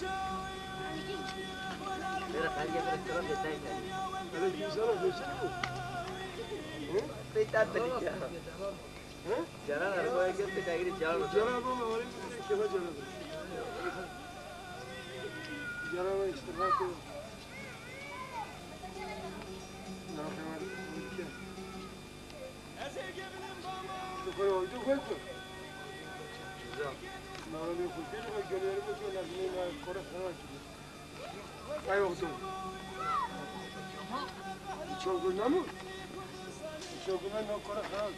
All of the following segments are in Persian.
मेरा खाली है मेरा चलो देता ही नहीं अरे दूसरा बेचने को देता तो नहीं हैं जरा ना रखो एक तो टाइगर जाओ जरा को हमारे क्या बात जरा वो इस तरह के जरा हमारे क्या तो कोई ما أنا بقول لك الجنيه بتقول لك مين الكرة خلاص أيوة بتقول شو قلنا مو شو قلنا إنه الكرة خلاص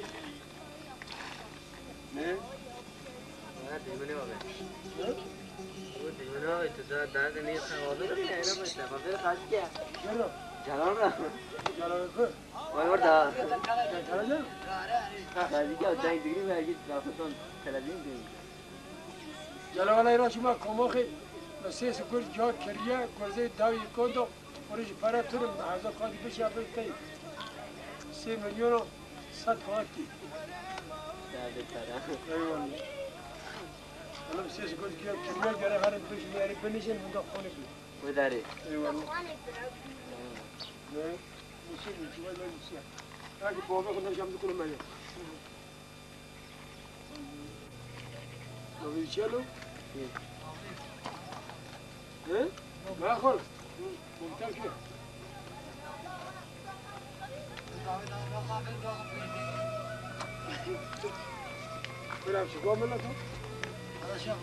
نه أنا ديموني ما بين वो दीवाना है तो ज़रा दाग नहीं था वो तो नहीं है ना बस अब फिर खास क्या चलो चलो ना चलो और दा चलो जा दादी क्या होता है डिग्री में आएगी काफी तो चला देंगे चलो वाला इराशी ما كماخي بس يسكر جا كريا كوزي داوي كودو ورج para ترم هذا قاضي بش يعمل كي 3 مليون 100 هاتي ايوه انا بس يسكر جا كريا جرى هذا بش يعني بنيشن من دخونه وداري ايوه مش ولا مش هاي بابا كنا جنب كل ما لو يشيلوا ايه ما خلص ممتاز كده بلعب شقوة منك هذا شاف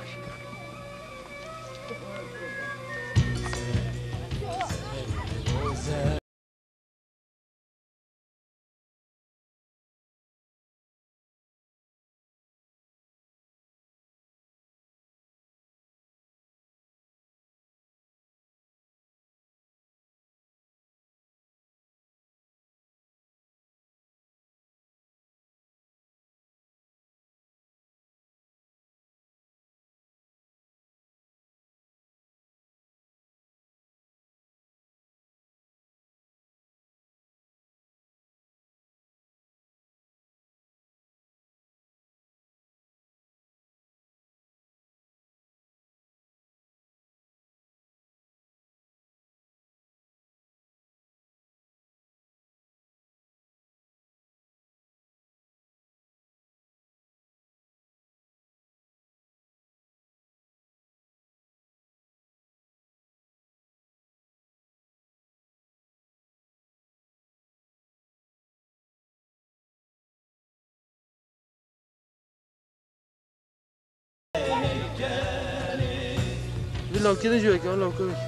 ضربه لو كده جوا كمان لو كده